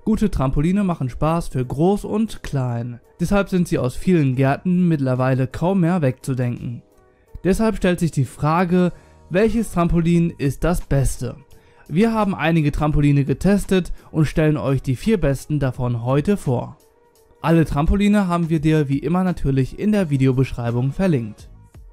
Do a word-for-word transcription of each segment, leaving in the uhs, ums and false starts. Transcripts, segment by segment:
Gute Trampoline machen Spaß für groß und klein. Deshalb sind sie aus vielen Gärten mittlerweile kaum mehr wegzudenken. Deshalb stellt sich die Frage, welches Trampolin ist das beste? Wir haben einige Trampoline getestet und stellen euch die vier besten davon heute vor. Alle Trampoline haben wir dir wie immer natürlich in der Videobeschreibung verlinkt.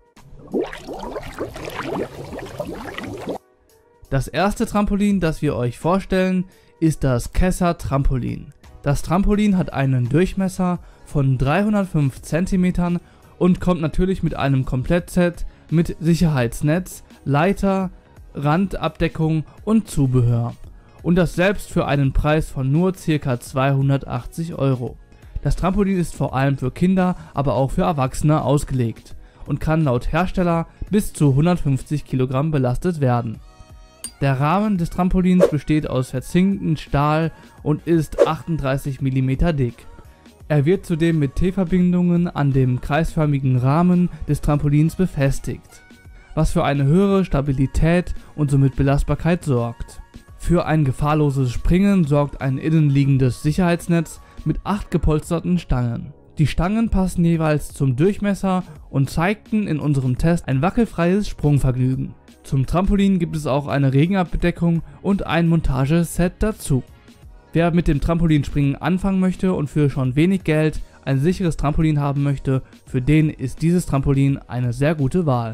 Das erste Trampolin, das wir euch vorstellen, ist das Kessa Trampolin. Das Trampolin hat einen Durchmesser von dreihundertfünf Zentimetern und kommt natürlich mit einem Komplettset mit Sicherheitsnetz, Leiter, Randabdeckung und Zubehör. Und das selbst für einen Preis von nur ca. zweihundertachtzig Euro. Das Trampolin ist vor allem für Kinder, aber auch für Erwachsene ausgelegt und kann laut Hersteller bis zu hundertfünfzig Kilogramm belastet werden. Der Rahmen des Trampolins besteht aus verzinktem Stahl und ist achtunddreißig Millimeter dick. Er wird zudem mit T-Verbindungen an dem kreisförmigen Rahmen des Trampolins befestigt, was für eine höhere Stabilität und somit Belastbarkeit sorgt. Für ein gefahrloses Springen sorgt ein innenliegendes Sicherheitsnetz mit acht gepolsterten Stangen. Die Stangen passen jeweils zum Durchmesser und zeigten in unserem Test ein wackelfreies Sprungvergnügen. Zum Trampolin gibt es auch eine Regenabdeckung und ein Montageset dazu. Wer mit dem Trampolinspringen anfangen möchte und für schon wenig Geld ein sicheres Trampolin haben möchte, für den ist dieses Trampolin eine sehr gute Wahl.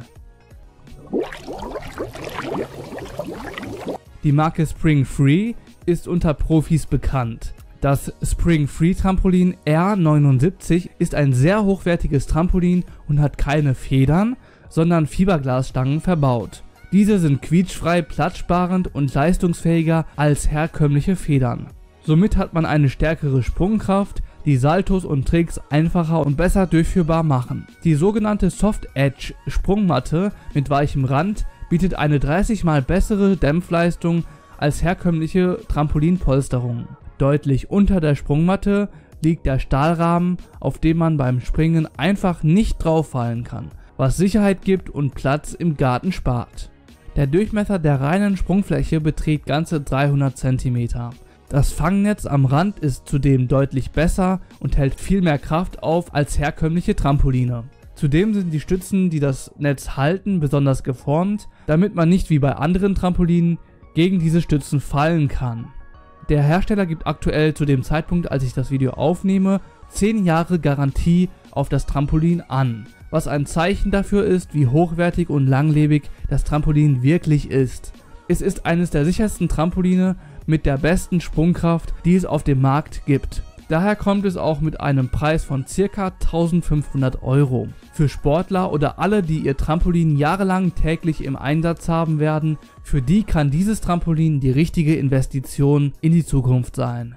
Die Marke Spring Free ist unter Profis bekannt. Das Spring Free Trampolin R neunundsiebzig ist ein sehr hochwertiges Trampolin und hat keine Federn, sondern Fiberglasstangen verbaut. Diese sind quietschfrei, platzsparend und leistungsfähiger als herkömmliche Federn. Somit hat man eine stärkere Sprungkraft, die Saltos und Tricks einfacher und besser durchführbar machen. Die sogenannte Soft Edge Sprungmatte mit weichem Rand bietet eine dreißig mal bessere Dämpfleistung als herkömmliche Trampolinpolsterung. Deutlich unter der Sprungmatte liegt der Stahlrahmen, auf dem man beim Springen einfach nicht drauf fallen kann, was Sicherheit gibt und Platz im Garten spart. Der Durchmesser der reinen Sprungfläche beträgt ganze dreihundert Zentimeter. Das Fangnetz am Rand ist zudem deutlich besser und hält viel mehr Kraft auf als herkömmliche Trampoline. Zudem sind die Stützen, die das Netz halten, besonders geformt, damit man nicht wie bei anderen Trampolinen gegen diese Stützen fallen kann. Der Hersteller gibt aktuell zu dem Zeitpunkt, als ich das Video aufnehme, zehn Jahre Garantie auf das Trampolin an, was ein Zeichen dafür ist, wie hochwertig und langlebig das Trampolin wirklich ist. Es ist eines der sichersten Trampoline mit der besten Sprungkraft, die es auf dem Markt gibt. Daher kommt es auch mit einem Preis von ca. eintausendfünfhundert Euro. Für Sportler oder alle, die ihr Trampolin jahrelang täglich im Einsatz haben werden, für die kann dieses Trampolin die richtige Investition in die Zukunft sein.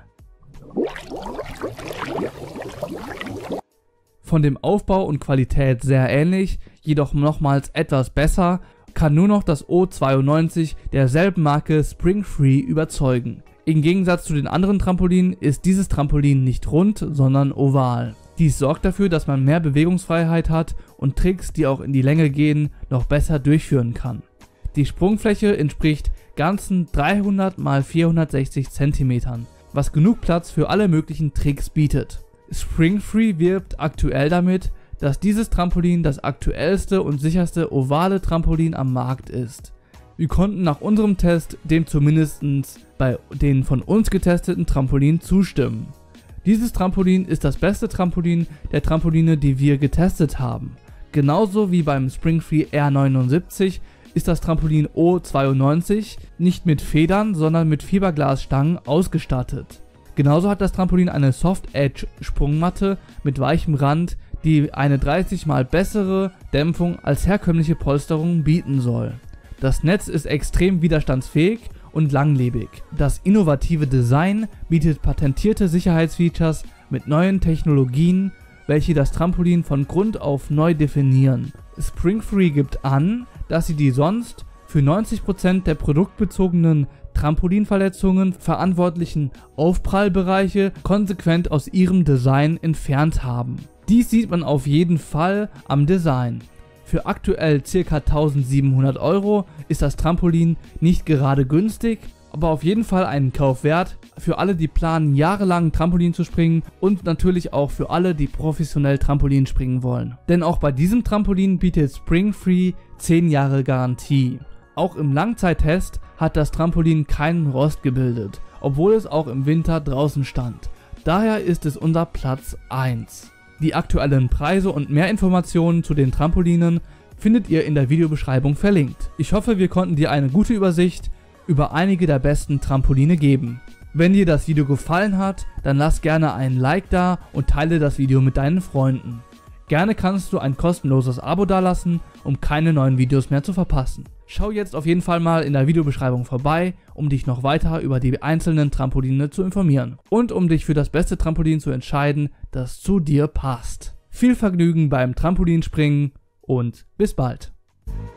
Von dem Aufbau und Qualität sehr ähnlich, jedoch nochmals etwas besser, kann nur noch das O zweiundneunzig derselben Marke Spring Free überzeugen. Im Gegensatz zu den anderen Trampolinen ist dieses Trampolin nicht rund, sondern oval. Dies sorgt dafür, dass man mehr Bewegungsfreiheit hat und Tricks, die auch in die Länge gehen, noch besser durchführen kann. Die Sprungfläche entspricht ganzen dreihundert mal vierhundertsechzig Zentimetern, was genug Platz für alle möglichen Tricks bietet. Spring Free wirbt aktuell damit, dass dieses Trampolin das aktuellste und sicherste ovale Trampolin am Markt ist. Wir konnten nach unserem Test dem zumindest bei den von uns getesteten Trampolinen zustimmen. Dieses Trampolin ist das beste Trampolin der Trampoline, die wir getestet haben. Genauso wie beim Spring Free R neunundsiebzig ist das Trampolin O zweiundneunzig nicht mit Federn, sondern mit Fiberglasstangen ausgestattet. Genauso hat das Trampolin eine Soft Edge Sprungmatte mit weichem Rand, die eine dreißig mal bessere Dämpfung als herkömmliche Polsterung bieten soll. Das Netz ist extrem widerstandsfähig und langlebig. Das innovative Design bietet patentierte Sicherheitsfeatures mit neuen Technologien, welche das Trampolin von Grund auf neu definieren. Spring Free gibt an, dass sie die sonst für neunzig Prozent der produktbezogenen Trampolinverletzungen verantwortlichen Aufprallbereiche konsequent aus ihrem Design entfernt haben. Dies sieht man auf jeden Fall am Design. Für aktuell ca. eintausendsiebenhundert Euro ist das Trampolin nicht gerade günstig, aber auf jeden Fall einen Kauf wert für alle, die planen, jahrelang Trampolin zu springen und natürlich auch für alle, die professionell Trampolin springen wollen. Denn auch bei diesem Trampolin bietet Springfree zehn Jahre Garantie. Auch im Langzeittest hat das Trampolin keinen Rost gebildet, obwohl es auch im Winter draußen stand. Daher ist es unser Platz eins. Die aktuellen Preise und mehr Informationen zu den Trampolinen findet ihr in der Videobeschreibung verlinkt. Ich hoffe, wir konnten dir eine gute Übersicht über einige der besten Trampoline geben. Wenn dir das Video gefallen hat, dann lass gerne einen Like da und teile das Video mit deinen Freunden. Gerne kannst du ein kostenloses Abo dalassen, um keine neuen Videos mehr zu verpassen. Schau jetzt auf jeden Fall mal in der Videobeschreibung vorbei, um dich noch weiter über die einzelnen Trampoline zu informieren und um dich für das beste Trampolin zu entscheiden, das zu dir passt. Viel Vergnügen beim Trampolinspringen und bis bald!